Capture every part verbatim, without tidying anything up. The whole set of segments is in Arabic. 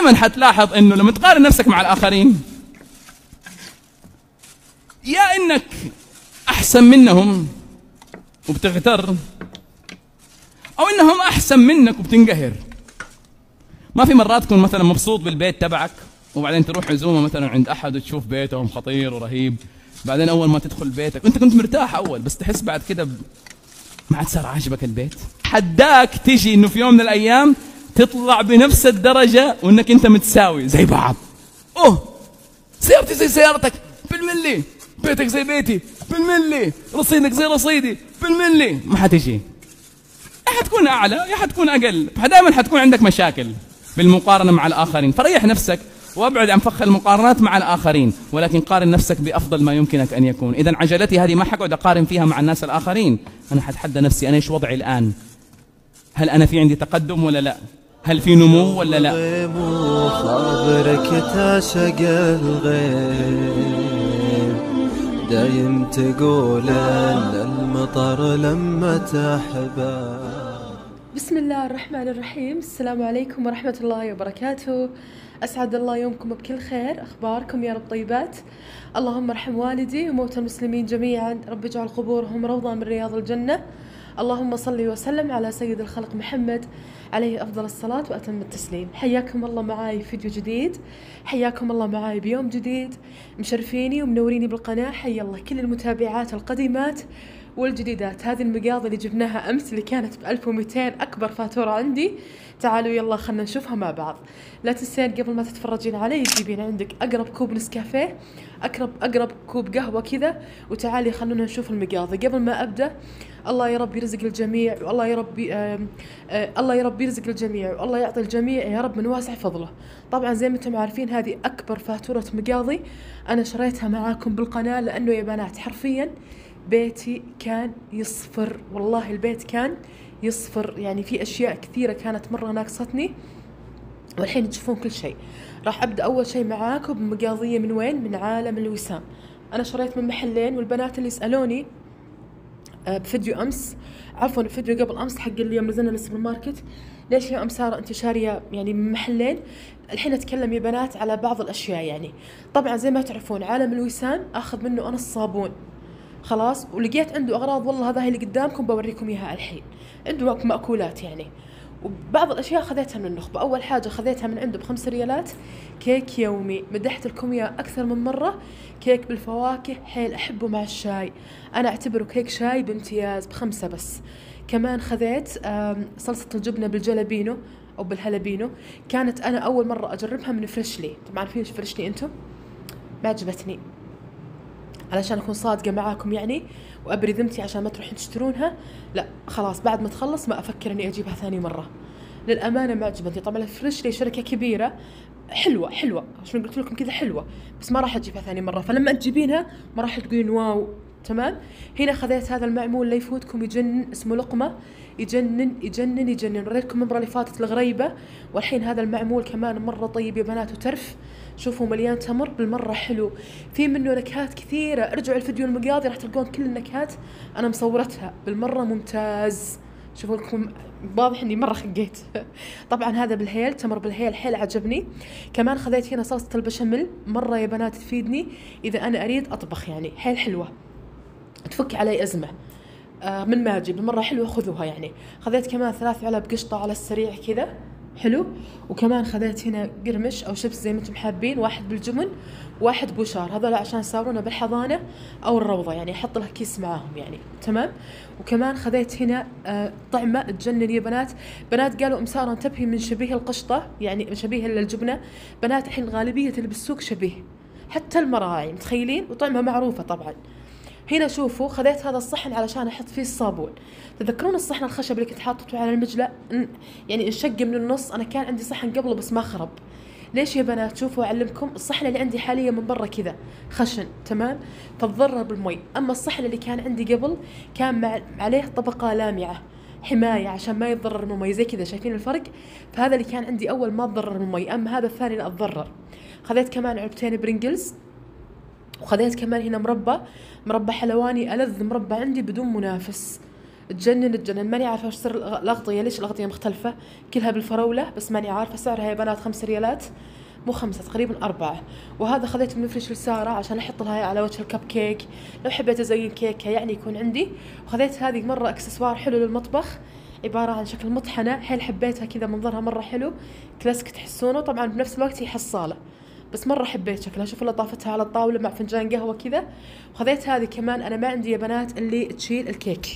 دائما حتلاحظ انه لما تقارن نفسك مع الاخرين، يا انك احسن منهم وبتغتر، او انهم احسن منك وبتنقهر. ما في مرات تكون مثلا مبسوط بالبيت تبعك وبعدين تروح عزومه مثلا عند احد وتشوف بيتهم خطير ورهيب، بعدين اول ما تدخل بيتك انت كنت مرتاح اول، بس تحس بعد كده ب... ما عاد صار عاجبك البيت. حداك تجي انه في يوم من الايام تطلع بنفس الدرجه وانك انت متساوي زي بعض. اوه سيارتي زي سيارتك بالملي، بيتك زي بيتي بالملي، رصيدك زي رصيدي بالملي. ما حتجي، يا حتكون اعلى يا حتكون اقل، فدائما حتكون عندك مشاكل بالمقارنه مع الاخرين. فريح نفسك وابعد عن فخ المقارنات مع الاخرين، ولكن قارن نفسك بافضل ما يمكنك ان يكون. اذا عجلتي هذه ما حقعد اقارن فيها مع الناس الاخرين، انا حتحدى نفسي انا ايش وضعي الان، هل انا في عندي تقدم ولا لا، هل في نمو ولا لا. خابرك تعشق الغيب، دايم تقول ان المطر لما تحبه. بسم الله الرحمن الرحيم. السلام عليكم ورحمة الله وبركاته. أسعد الله يومكم بكل خير. أخباركم يا رب طيبات؟ اللهم ارحم والدي وموتى المسلمين جميعا، رب اجعل قبورهم روضة من رياض الجنة. اللهم صل وسلم على سيد الخلق محمد عليه أفضل الصلاة وأتم التسليم. حياكم الله معاي في فيديو جديد، حياكم الله معاي بيوم جديد. مشرفيني ومنوريني بالقناة. حيا الله كل المتابعات القديمات والجديدات. هذه المقاضي اللي جبناها أمس اللي كانت بألف ومئتين أكبر فاتورة عندي، تعالوا يلا خلنا نشوفها مع بعض. لا تنسين قبل ما تتفرجين علي تجيبين عندك أقرب كوب نسكافيه، أقرب أقرب كوب قهوة كذا، وتعالي خلونا نشوف المقاضي. قبل ما أبدأ، الله يا رب يرزق الجميع، والله يا رب آه آه الله يا رب يرزق الجميع، والله يعطي الجميع يا رب من واسع فضله. طبعا زي ما انتم عارفين هذه أكبر فاتورة مقاضي أنا شريتها معاكم بالقناة، لأنه يا بنات حرفيا بيتي كان يصفر، والله البيت كان يصفر، يعني في أشياء كثيرة كانت مرة ناقصتني، والحين تشوفون كل شيء. راح أبدأ أول شيء معاكم بمقاضية من وين؟ من عالم الوسام. أنا شريت من محلين، والبنات اللي سألوني بفيديو أمس، عفوا فيديو قبل أمس حق اللي يوم نزلنا للسوبر ماركت، ليش يا أم سارة أنت شارية يعني من محلين؟ الحين أتكلم يا بنات على بعض الأشياء. يعني طبعا زي ما تعرفون عالم الوسام أخذ منه أنا الصابون خلاص، ولقيت عنده أغراض، والله هذا اللي قدامكم بوريكم إياها الحين. عنده مأكولات يعني، وبعض الأشياء خذيتها من النخبة. أول حاجة خذيتها من عنده بخمس ريالات كيك يومي، مدحت لكم إياه أكثر من مرة. كيك بالفواكه حيل أحبه مع الشاي، أنا أعتبره كيك شاي بامتياز بخمسة بس. كمان خذيت صلصة الجبنة بالجلابينو أو بالهلبينو، كانت أنا أول مرة أجربها من فريشلي. طبعا عارفين إيش فريشلي أنتم؟ ما عجبتني، علشان أكون صادقة معاكم يعني وأبري ذمتي عشان ما تروحون تشترونها. لا خلاص بعد ما تخلص ما أفكر إني أجيبها ثاني مرة، للأمانة ما عجبتني. طبعا فريشلي شركة كبيرة حلوة حلوة عشان قلت لكم كذا حلوة، بس ما راح أجيبها ثاني مرة، فلما تجيبينها ما راح تقولين واو. تمام. هنا خذيت هذا المعمول لا يفوتكم، يجنن، اسمه لقمة، يجنن يجنن يجنن. وريتكم المرة اللي فاتت الغريبة، والحين هذا المعمول كمان مرة طيب يا بنات وترف. شوفوا مليان تمر بالمرة حلو، في منه نكهات كثيرة. ارجعوا الفيديو المقاضي راح تلقون كل النكهات أنا مصورتها بالمرة ممتاز. شوفوا لكم واضح اني مره خقيت. طبعا هذا بالهيل، تمر بالهيل حيل عجبني. كمان خذيت هنا صلصه البشاميل، مره يا بنات تفيدني اذا انا اريد اطبخ، يعني حيل حلوه تفك علي ازمه. آه من ماجي بالمره حلوه، خذوها يعني. خذيت كمان ثلاث علب قشطه على السريع كذا حلو. وكمان خذيت هنا قرمش او شيبس زي ما انتم حابين، واحد بالجبن واحد بوشار، هذول عشان يساورونا بالحضانه او الروضه، يعني احط لها كيس معاهم يعني. تمام. وكمان خذيت هنا آه طعمه تجنن يا بنات. بنات قالوا ام ساره انتبهي من شبيه القشطه، يعني شبيه للجبنه. بنات الحين غالبيه اللي بالسوق شبيه، حتى المراعي متخيلين، وطعمها معروفه طبعا. هنا شوفوا خذيت هذا الصحن علشان احط فيه الصابون. تذكرون الصحن الخشب اللي كنت حاطته على المجلة، يعني انشق من النص؟ انا كان عندي صحن قبله بس ما خرب. ليش يا بنات؟ شوفوا اعلمكم، الصحن اللي عندي حاليا من برا كذا خشن تمام، فتضرر بالمي. اما الصحن اللي كان عندي قبل كان مع عليه طبقة لامعة حماية عشان ما يتضرر من المي، زي كذا شايفين الفرق؟ فهذا اللي كان عندي اول ما تضرر من المي، اما هذا الثاني لا اتضرر. خذيت كمان علبتين برينجلز، وخذيت كمان هنا مربى، مربى حلواني، ألذ مربى عندي بدون منافس. تجنن تجنن. ماني عارفة وش سر الأغطية، ليش الأغطية مختلفة كلها بالفراولة، بس ماني عارفة. سعرها يا بنات خمس ريالات، مو خمسة تقريبا أربعة. وهذا خذيت من مفرش لسارة عشان أحط لها على وجه الكب كيك لو حبيت أزين كيكة يعني يكون عندي. وخذيت هذه مرة إكسسوار حلو للمطبخ، عبارة عن شكل مطحنة، حيل حبيتها كذا، منظرها مرة حلو كلاسيك تحسونه. طبعا بنفس الوقت هي حصالة، بس مرة حبيت شكلها. شوفوا لطافتها على الطاولة مع فنجان قهوة كذا. وخذيت هذه كمان، أنا ما عندي يا بنات اللي تشيل الكيك،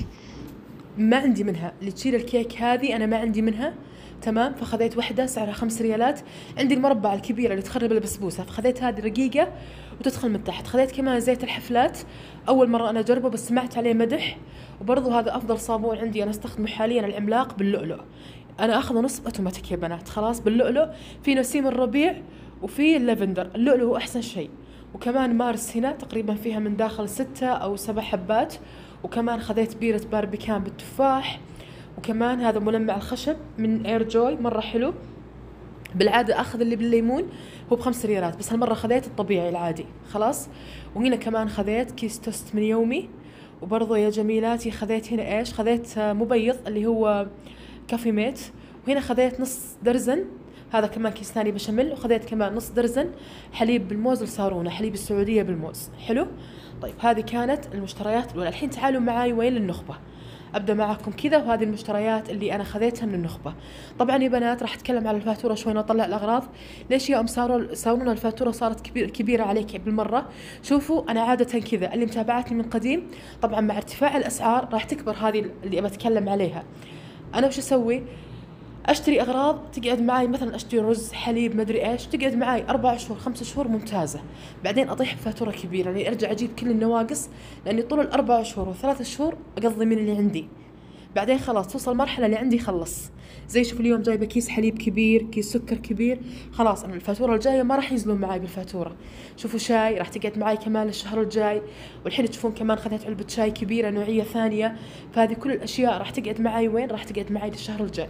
ما عندي منها اللي تشيل الكيك، هذه أنا ما عندي منها تمام. فخذيت واحدة سعرها خمس ريالات. عندي المربع الكبيرة اللي تخرب البسبوسة، فخذيت هذه رقيقة وتدخل من تحت. خذيت كمان زيت الحفلات، أول مرة أنا أجربه بس سمعت عليه مدح. وبرضه هذا أفضل صابون عندي أنا استخدمه حاليا، العملاق باللؤلؤ. أنا أخذه نص أوتوماتيك يا بنات، خلاص باللؤلؤ. في نسيم الربيع وفي اللافندر، اللؤلؤ هو أحسن شيء. وكمان مارس هنا تقريبا فيها من داخل ستة أو سبع حبات. وكمان خذيت بيرة باربيكان بالتفاح. وكمان هذا ملمع الخشب من اير جوي مرة حلو. بالعادة أخذ اللي بالليمون هو بخمس ريالات، بس هالمرة خذيت الطبيعي العادي خلاص. وهنا كمان خذيت كيس توست من يومي. وبرضو يا جميلاتي خذيت هنا ايش، خذيت مبيض اللي هو كافي ميت. وهنا خذيت نص درزن، هذا كمان كيس ثاني بشاميل. وخذيت كمان نص درزن حليب بالموز لصارونة، حليب السعودية بالموز حلو. طيب هذه كانت المشتريات الأولى. الحين تعالوا معاي وين للنخبة، أبدأ معكم كذا. وهذه المشتريات اللي أنا خذيتها من النخبة. طبعا يا بنات راح أتكلم على الفاتورة شوي وأطلع الأغراض. ليش يا أم صاروا صاروا الفاتورة صارت كبير كبيرة عليك بالمرة؟ شوفوا أنا عادة كذا، اللي متابعتني من قديم طبعا مع ارتفاع الأسعار راح تكبر هذه اللي أبى أتكلم عليها. أنا وش أسوي؟ أشتري أغراض تقعد معي، مثلا أشتري رز حليب مدري إيش، تقعد معي أربع شهور خمسة شهور ممتازة. بعدين أطيح بفاتورة كبيرة، يعني أرجع أجيب كل النواقص، لأني طول الأربع شهور وثلاث شهور أقضي من اللي عندي. بعدين خلاص توصل مرحلة اللي عندي خلص. زي شوف اليوم جايبة كيس حليب كبير، كيس سكر كبير، خلاص أنا الفاتورة الجاية ما راح ينزلون معي بالفاتورة. شوفوا شاي راح تقعد معي كمان الشهر الجاي. والحين تشوفون كمان خذت علبة شاي كبيرة نوعية ثانية. فهذه كل الأشياء راح تقعد معي وين؟ راح تقعد معي للشهر الجاي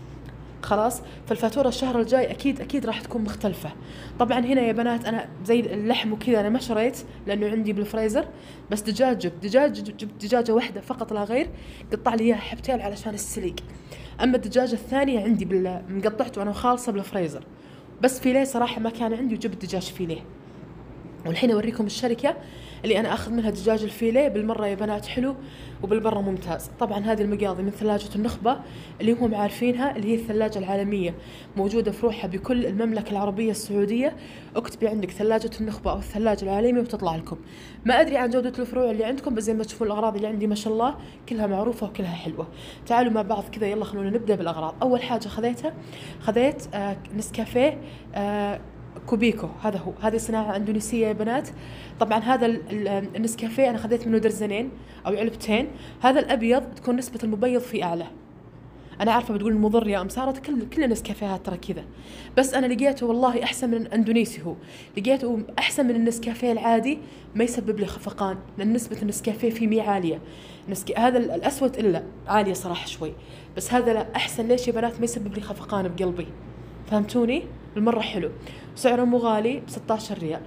خلاص. فالفاتورة الشهر الجاي أكيد أكيد راح تكون مختلفة. طبعا هنا يا بنات أنا زي اللحم وكذا أنا ما شريت لأنه عندي بالفريزر، بس دجاج جبت دجاج جبت دجاجة واحدة فقط لا غير، قطع لي إياها حبتين علشان السليق. أما الدجاجة الثانية عندي بال مقطعته أنا وخالصة بالفريزر، بس فيليه صراحة ما كان عندي وجبت دجاج فيليه. والحين أوريكم الشركة اللي أنا أخذ منها دجاج الفيليه، بالمرة يا بنات حلو وبالمرة ممتاز. طبعا هذه المقاضي من ثلاجة النخبة اللي هم عارفينها، اللي هي الثلاجة العالمية، موجودة فروعها بكل المملكة العربية السعودية. اكتبي عندك ثلاجة النخبة أو الثلاجة العالمية وتطلع لكم. ما أدري عن جودة الفروع اللي عندكم، بس زي ما تشوفون الأغراض اللي عندي ما شاء الله كلها معروفة وكلها حلوة. تعالوا مع بعض كذا، يلا خلونا نبدأ بالأغراض. أول حاجة خذيتها خذيت آه نسكافيه آه كوبيكو، هذا هو، هذه صناعة اندونيسية يا بنات. طبعا هذا النسكافيه انا خذيت منه درزنين او علبتين. هذا الابيض تكون نسبة المبيض فيه اعلى. انا عارفة بتقول مضر يا ام سارة، كل كل النسكافيهات ترى كذا، بس انا لقيته والله احسن من الاندونيسي. هو لقيته احسن من النسكافيه العادي، ما يسبب لي خفقان لان نسبة النسكافيه فيه مية عالية. نسك... هذا الاسود الا عالية صراحة شوي، بس هذا لا احسن. ليش يا بنات؟ ما يسبب لي خفقان بقلبي، فهمتوني؟ بالمرة حلو، سعره مو غالي بستة عشر ريال.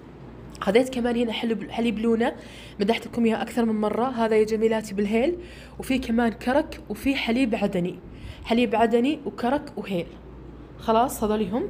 خذيت كمان هنا حليب حليب لونا، مدحت لكم اياه اكثر من مرة، هذا يا جميلاتي بالهيل. وفي كمان كرك وفي حليب عدني، حليب عدني وكرك وهيل. خلاص هذول هم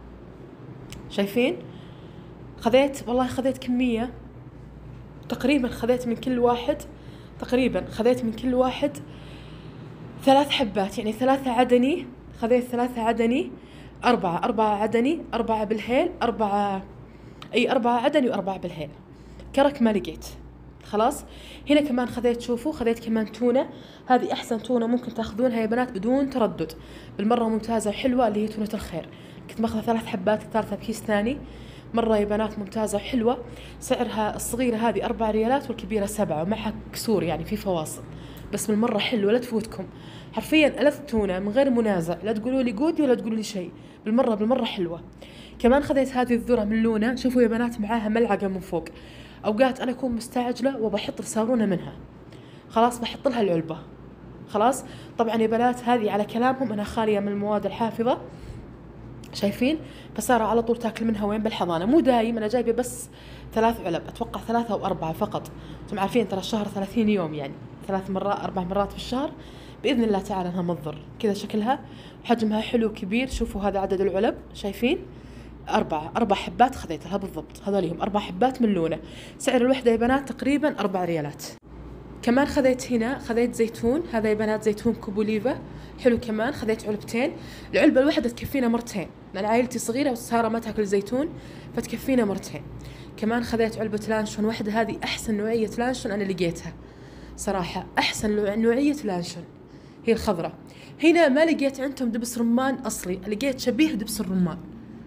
شايفين. خذيت والله خذيت كمية تقريبا، خذيت من كل واحد تقريبا خذيت من كل واحد ثلاث حبات، يعني ثلاثة عدني. خذيت ثلاثة عدني، أربعة أربعة عدني، أربعة بالهيل، أربعة أي أربعة عدني وأربعة بالهيل. كرك ما لقيت. خلاص هنا كمان خذيت، شوفوا خذيت كمان تونة. هذه أحسن تونة ممكن تاخذونها يا بنات بدون تردد، بالمرة ممتازة وحلوة، اللي هي تونة الخير. كنت ماخذة ثلاث حبات، الثالثة بكيس ثاني، مرة يا بنات ممتازة وحلوة. سعرها الصغيرة هذه أربع ريالات والكبيرة سبعة، ومعها كسور يعني في فواصل، بس بالمرة حلوة لا تفوتكم. حرفيا ألذ تونة من غير منازع، لا تقولوا لي جودي ولا تقولوا لي شيء، بالمرة بالمرة حلوة. كمان خذيت هذه الذرة من لونا، شوفوا يا بنات معاها ملعقة من فوق. أوقات أنا أكون مستعجلة وبحط رسالونة منها، خلاص بحط لها العلبة. خلاص طبعا يا بنات هذه على كلامهم أنا خالية من المواد الحافظة، شايفين؟ فسارة على طول تاكل منها وين؟ بالحضانة. مو دايم، أنا جايبة بس ثلاث علب، أتوقع ثلاثة أو أربعة فقط. أنتم عارفين ترى الشهر ثلاثين يوم يعني، ثلاث مرات أربع مرات بالشهر بإذن الله تعالى أنها مضر. كذا شكلها وحجمها حلو كبير. شوفوا هذا عدد العلب، شايفين؟ أربعة أربع حبات خذيتها بالضبط، هذوليهم أربع حبات من لونه. سعر الوحدة يا بنات تقريبا أربع ريالات. كمان خذيت هنا خذيت زيتون، هذا يا بنات زيتون كوبوليفا حلو. كمان خذيت علبتين، العلبة الواحدة تكفينا مرتين لأن عائلتي صغيرة وسارة ما تاكل زيتون فتكفينا مرتين. كمان خذيت علبة لانشون واحدة، هذه أحسن نوعية لانشون أنا لقيتها صراحة، أحسن نوعية لانشون هي الخضرة. هنا ما لقيت عندهم دبس رمان أصلي، لقيت شبيه دبس الرمان،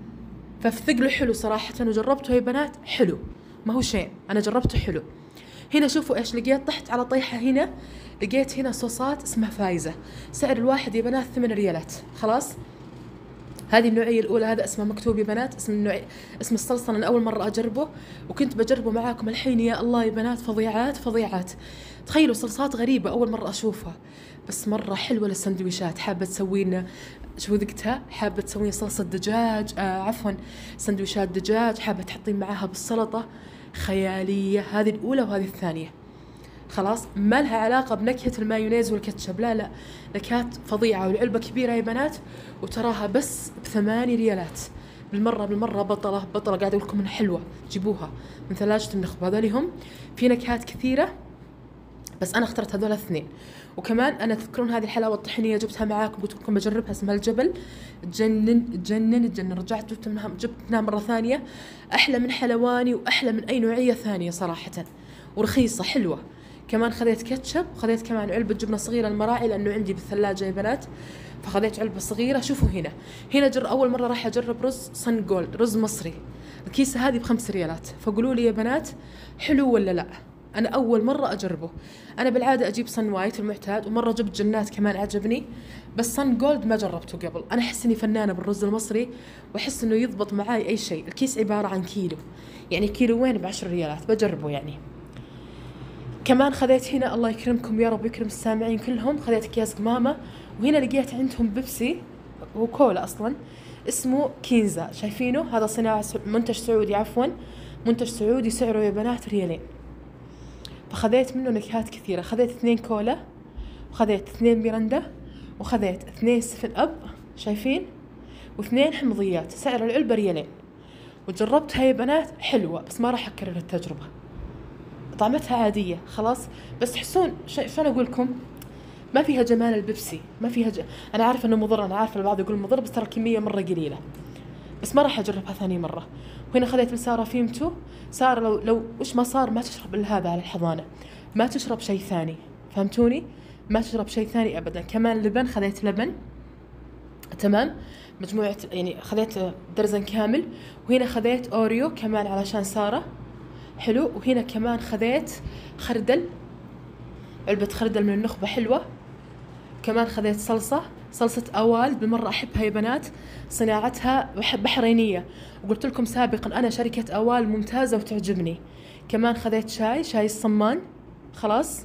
فثقله حلو صراحة وجربته يا بنات حلو، ما هو شيء، أنا جربته حلو. هنا شوفوا إيش لقيت، طحت على طيحة هنا، لقيت هنا صوصات اسمها فايزة، سعر الواحد يا بنات ثمان ريالات. خلاص هذه النوعية الأولى، هذا اسمه مكتوب يا بنات، اسم النوع اسم الصلصة، أنا أول مرة أجربه وكنت بجربه معاكم الحين. يا الله يا بنات فظيعات فظيعات، تخيلوا صلصات غريبة أول مرة أشوفها بس مرة حلوة للسندويشات. حابة تسوين شو ذقتها، حابة تسوين صلصة دجاج آه عفوا سندويشات دجاج، حابة تحطين معاها بالسلطة، خيالية. هذه الأولى وهذه الثانية. خلاص ما لها علاقة بنكهة المايونيز والكاتشب، لا لا، نكهات فظيعة. والعلبة كبيرة يا بنات وتراها بس بثماني ريالات. بالمرة بالمرة بطلة بطلة، قاعدة أقول لكم إنها حلوة، جيبوها من ثلاجة النخبة. هذولهم في نكهات كثيرة بس أنا اخترت هذول الاثنين. وكمان أنا تذكرون هذه الحلاوة الطحينية جبتها معاكم، قلت لكم بجربها، اسمها الجبل، تجنن تجنن تجنن. رجعت جبت منها جبتها مرة ثانية، أحلى من حلواني وأحلى من أي نوعية ثانية صراحة، ورخيصة حلوة. كمان خذيت كاتشب، وخذيت كمان علبة جبنة صغيرة المراعي لأنه عندي بالثلاجة يا بنات، فخذيت علبة صغيرة. شوفوا هنا هنا جر أول مرة راح أجرب رز صن جولد، رز مصري، الكيسة هذه بخمس ريالات. فقولوا لي يا بنات حلو ولا لا؟ أنا أول مرة أجربه. أنا بالعادة أجيب صن وايت المعتاد، ومرة جبت جنات كمان عجبني، بس صن جولد ما جربته قبل. أنا أحس إني فنانة بالرز المصري وأحس إنه يضبط معاي أي شيء. الكيس عبارة عن كيلو، يعني كيلوين بعشر ريالات، بجربه يعني. كمان خذيت هنا الله يكرمكم يا رب يكرم السامعين كلهم، خذيت أكياس قمامة. وهنا لقيت عندهم بيبسي وكولا أصلا اسمه كينزا، شايفينه؟ هذا صناعة منتج سعودي، عفوا منتج سعودي، سعره يا بنات ريالين. فخذيت منه نكهات كثيرة، خذيت اثنين كولا، وخذيت اثنين ميرندا، وخذيت اثنين سفن أب، شايفين؟ واثنين حمضيات. سعر العلبة ريالين. وجربتها يا بنات حلوة بس ما راح أكرر التجربة، طعمتها عادية خلاص. بس تحسون شلون أقول لكم، ما فيها جمال البيبسي، ما فيها ج... أنا عارفة إنه مضر، أنا عارفة البعض يقول مضر، بس ترى الكمية مرة قليلة، بس ما راح أجربها ثاني مرة. وهنا خذيت من سارة فيمتو. سارة لو لو وش ما صار ما تشرب إلا هذا على الحضانة، ما تشرب شيء ثاني، فهمتوني؟ ما تشرب شيء ثاني أبدا. كمان لبن، خذيت لبن تمام مجموعة، يعني خذيت درزن كامل. وهنا خذيت أوريو كمان علشان سارة حلو. وهنا كمان خذيت خردل، علبة خردل من النخبة حلوة. كمان خذيت صلصة، صلصة أوال، بالمرة أحبها يا بنات، صناعتها بحرينية، وقلت لكم سابقا أنا شركة أوال ممتازة وتعجبني. كمان خذيت شاي، شاي الصمان خلاص.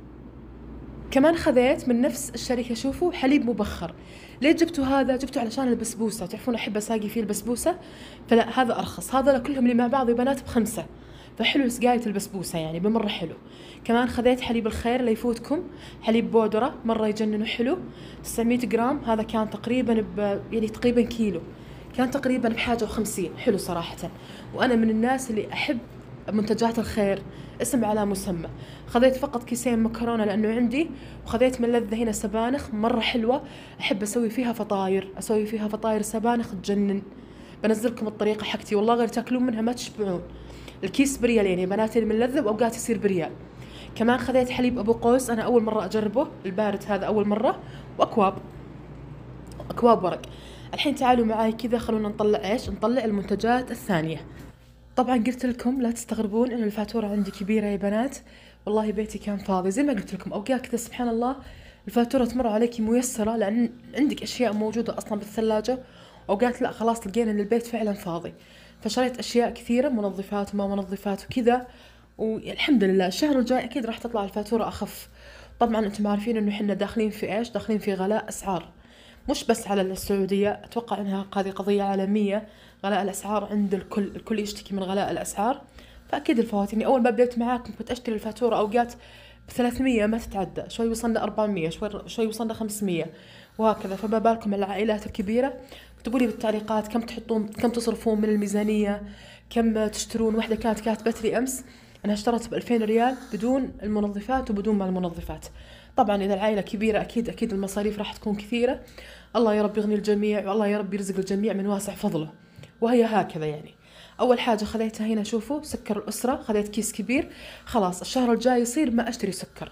كمان خذيت من نفس الشركة، شوفوا، حليب مبخر. ليه جبتوا هذا؟ جبته علشان البسبوسة، تعرفون أحب أساقي فيه البسبوسة، فلا هذا أرخص. هذا كلهم اللي مع بعض يا بنات بخمسة، فحلو سقاية البسبوسة يعني بمرة حلو. كمان خذيت حليب الخير لا يفوتكم، حليب بودرة مرة يجنن وحلو، تسعمية جرام. هذا كان تقريبا ب يعني تقريبا كيلو، كان تقريبا بحاجة وخمسين، حلو صراحة. وأنا من الناس اللي أحب منتجات الخير، اسم على مسمى. خذيت فقط كيسين مكرونة لأنه عندي، وخذيت من لذة هنا سبانخ مرة حلوة، أحب أسوي فيها فطاير، أسوي فيها فطاير سبانخ تجنن. بنزلكم الطريقة حقتي والله غير تاكلون منها ما تشبعون. الكيس بريالين يا بناتي من لذة، وأوقات يصير بريال. كمان خذيت حليب أبو قوس، أنا أول مرة أجربه البارد هذا أول مرة، وأكواب أكواب ورق. الحين تعالوا معاي كذا خلونا نطلع إيش، نطلع المنتجات الثانية. طبعا قلت لكم لا تستغربون إن الفاتورة عندي كبيرة يا بنات، والله بيتي كان فاضي زي ما قلت لكم. أوقات كذا سبحان الله الفاتورة تمر عليك ميسرة لأن عندك أشياء موجودة أصلا بالثلاجة، أوقات لا خلاص لقينا إن البيت فعلا فاضي، فشريت أشياء كثيرة، منظفات وما منظفات وكذا. والحمد لله الشهر الجاي أكيد راح تطلع الفاتورة أخف. طبعا أنتم عارفين إنه إحنا داخلين في إيش، داخلين في غلاء أسعار، مش بس على السعودية، أتوقع إنها هذه قضية عالمية، غلاء الأسعار عند الكل، الكل يشتكي من غلاء الأسعار. فأكيد الفواتير، أول ما بديت معاكم كنت أشتري الفاتورة أوقات بثلاثمية ما تتعدى، شوي وصلنا أربعمية، شوي شوي وصلنا خمسمية، وهكذا. فما بالكم العائلات الكبيرة. اكتبوا لي بالتعليقات كم تحطون، كم تصرفون من الميزانية، كم تشترون. واحدة كانت كاتبت لي أمس أنها اشترت بألفين ريال بدون المنظفات وبدون ما المنظفات. طبعا إذا العائلة كبيرة أكيد أكيد المصاريف راح تكون كثيرة. الله يا رب يغني الجميع، والله يا رب يرزق الجميع من واسع فضله. وهي هكذا يعني. أول حاجة خذيتها هنا، شوفوا سكر الأسرة، خذيت كيس كبير. خلاص الشهر الجاي يصير ما أشتري سكر،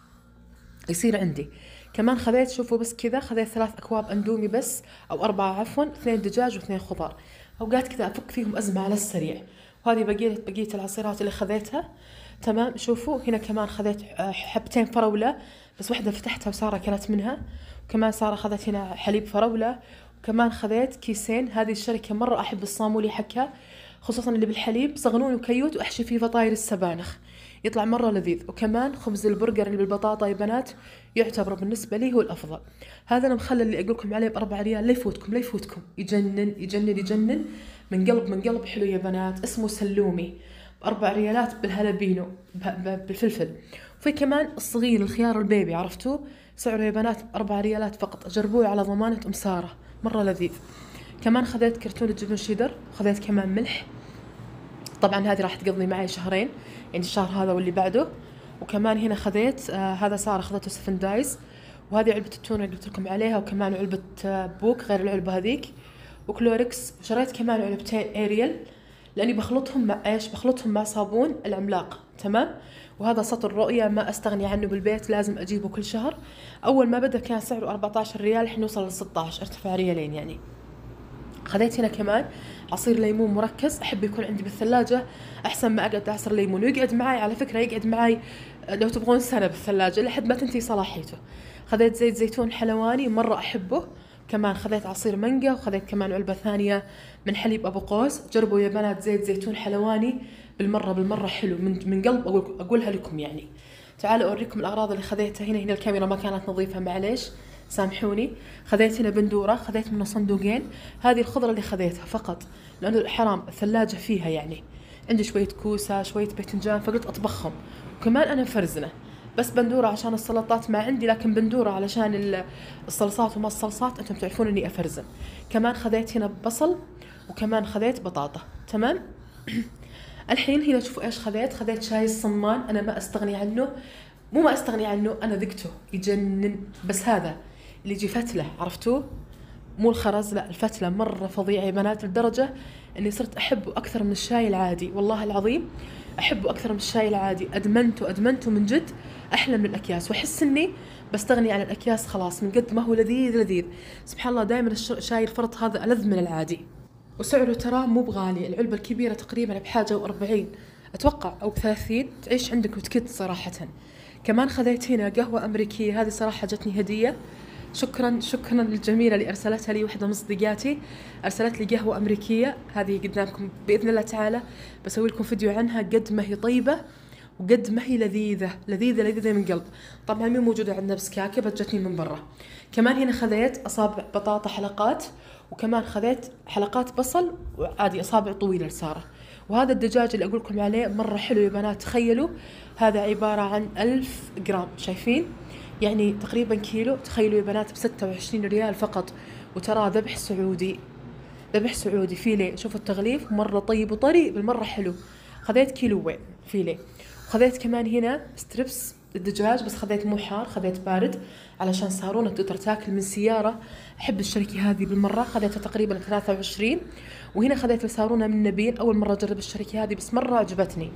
يصير عندي. كمان خذيت، شوفوا بس كذا، خذيت ثلاث أكواب أندومي بس، أو أربعة عفوا، اثنين دجاج واثنين خضار. أوقات كذا أفك فيهم أزمة على السريع. وهذه بقية بقية العصيرات اللي خذيتها. تمام. شوفوا هنا كمان خذيت حبتين فراولة، بس واحدة فتحتها وسارة كانت منها. وكمان سارة خذت هنا حليب فراولة. وكمان خذيت كيسين، هذه الشركة مرة أحب الصامولي حكا، خصوصا اللي بالحليب، صغنون وكيوت، وأحشي فيه فطاير السبانخ، يطلع مرة لذيذ. وكمان خبز البرجر اللي بالبطاطا يا بنات، يعتبر بالنسبة لي هو الأفضل. هذا المخلل اللي أقول لكم عليه بأربعة ريال، لا يفوتكم لا يفوتكم، يجنن يجنن يجنن، من قلب من قلب حلو يا بنات. اسمه سلومي، بأربع ريالات بالهالبينو بالفلفل. وفي كمان الصغير الخيار البيبي، عرفتوا سعره يا بنات أربع ريالات فقط. جربوه على ضمانة أم سارة، مرة لذيذ. كمان خذيت كرتونة جبن شيدر، وخذيت كمان ملح. طبعا هذه راح تقضي معي شهرين، يعني الشهر هذا واللي بعده. وكمان هنا خذيت آه هذا سارة خذته سفن دايز، وهذه علبة التونة اللي قلت لكم عليها. وكمان علبة آه بوك غير العلبة هذيك، وكلوركس. وشريت كمان علبتين اريال، لاني بخلطهم مع ايش، بخلطهم مع صابون العملاق. تمام. وهذا سطر رؤية ما استغني عنه بالبيت، لازم اجيبه كل شهر. اول ما بدا كان سعره أربعة عشر ريال، الحين وصل ل ستة عشر، ارتفع ريالين يعني. خذيت هنا كمان عصير ليمون مركز، احب يكون عندي بالثلاجه احسن ما اقعد اعصر ليمون. ويقعد معي على فكره، يقعد معي لو تبغون سنه بالثلاجه لحد ما تنتهي صلاحيته. خذيت زيت زيتون حلواني مره احبه. كمان خذيت عصير مانجا، وخذيت كمان علبه ثانيه من حليب ابو قوس. جربوا يا بنات زيت زيتون حلواني، بالمره بالمره حلو، من من قلب أقول اقولها لكم يعني. تعالوا اوريكم الاغراض اللي خذيتها هنا. هنا الكاميرا ما كانت نظيفه، معليش سامحوني. خذيت هنا بندورة، خذيت منه صندوقين. هذه الخضرة اللي خذيتها فقط لأنه حرام الثلاجة فيها يعني. عندي شوية كوسة، شوية باذنجان، فقلت أطبخهم. وكمان أنا مفرزنة، بس بندورة عشان السلطات ما عندي، لكن بندورة علشان الصلصات وما الصلصات أنتم تعرفون إني أفرزن. كمان خذيت هنا بصل، وكمان خذيت بطاطا. تمام. الحين هنا شوفوا إيش خذيت. خذيت شاي الصمان، أنا ما أستغني عنه، مو ما أستغني عنه، أنا ذقته يجنن. بس هذا اللي يجي فتلة، عرفتوه؟ مو الخرز، لا الفتلة، مرة فظيع يا بنات، لدرجة اني صرت احبه اكثر من الشاي العادي. والله العظيم احبه اكثر من الشاي العادي. ادمنته ادمنته من جد، احلى من الاكياس. واحس اني بستغني عن الاكياس خلاص من قد ما هو لذيذ لذيذ. سبحان الله، دائما الشاي الفرط هذا ألذ من العادي. وسعره ترى مو بغالي. العلبة الكبيرة تقريبا بحاجة وأربعين اتوقع او بثلاثين، تعيش عندك وتكت صراحة. كمان خذيت هنا قهوة أمريكية، هذه صراحة جتني هدية. شكرا شكرا للجميلة اللي أرسلتها لي، واحدة من صديقاتي أرسلت لي قهوة أمريكية. هذه قدامكم بإذن الله تعالى، بسوي لكم فيديو عنها. قد ما هي طيبة وقد ما هي لذيذة لذيذة لذيذة من قلب. طبعا مي موجودة عندنا بسكاكة، بس جتني من برا. كمان هنا خذيت أصابع بطاطا حلقات، وكمان خذيت حلقات بصل وعادي أصابع طويلة لسارة. وهذا الدجاج اللي أقول لكم عليه مرة حلو يا بنات. تخيلوا هذا عبارة عن ألف جرام، شايفين يعني تقريبا كيلو. تخيلوا يا بنات بستة وعشرين ريال فقط. وترى ذبح سعودي، ذبح سعودي فيليه. شوفوا التغليف مرة طيب وطري بالمرة حلو. خذيت كيلوين فيليه. وخذيت كمان هنا ستريبس الدجاج، بس خذيت مو حار، خذيت بارد علشان سارون تقدر تاكل من سيارة. أحب الشركة هذه بالمرة، خذيتها تقريبا ثلاثة وعشرين. وهنا خذيت لسارونة من نبيل، أول مرة أجرب الشركة هذه بس مرة عجبتني.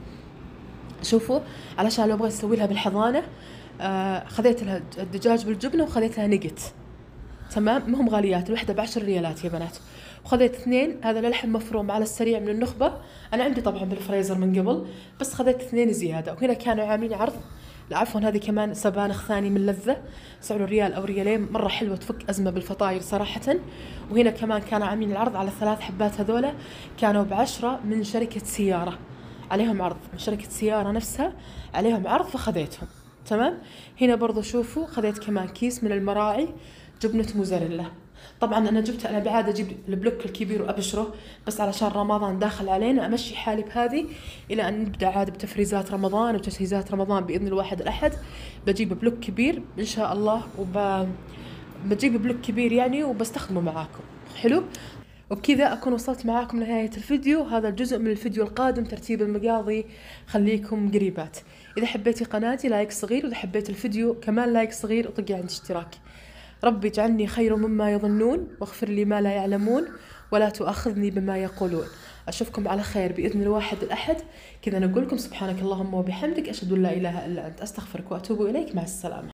شوفوا علشان لو أبغى أسوي لها بالحضانة. آه خذيت لها الدجاج بالجبنة، وخذيت لها نقت. تمام. مهم غاليات، الوحدة بعشر ريالات يا بنات. وخذيت اثنين هذا للحم مفروم على السريع من النخبة، أنا عندي طبعا بالفريزر من قبل، بس خذيت اثنين زيادة. وهنا كانوا عاملين عرض، لا عفوا هذه كمان سبانخ ثاني من لذة، سعره ريال أو ريالين، مرة حلوة تفك أزمة بالفطاير صراحة. وهنا كمان كانوا عاملين العرض على الثلاث حبات هذولا، كانوا بعشرة من شركة سيارة، عليهم عرض من شركة سيارة نفسها، عليهم عرض فخذيتهم. تمام. هنا برضو شوفوا خذيت كمان كيس من المراعي جبنة موزاريلا، طبعا انا جبت انا بعادة اجيب البلوك الكبير وابشره، بس علشان رمضان داخل علينا امشي حالي بهذه الى ان نبدا عاد بتفريزات رمضان وتجهيزات رمضان باذن الواحد الاحد. بجيب بلوك كبير ان شاء الله، وب بجيب بلوك كبير يعني وبستخدمه معاكم. حلو. وبكذا أكون وصلت معاكم لنهاية الفيديو. هذا الجزء من الفيديو القادم ترتيب المقاضي، خليكم قريبات. إذا حبيتي قناتي لايك صغير، وإذا حبيت الفيديو كمان لايك صغير، وطقي عند اشتراك. ربي اجعلني خير مما يظنون، واغفر لي ما لا يعلمون، ولا تؤاخذني بما يقولون. أشوفكم على خير بإذن الواحد الأحد. كذا نقول لكم سبحانك اللهم وبحمدك، أشهد أن لا إله إلا أنت، أستغفرك وأتوب إليك. مع السلامة.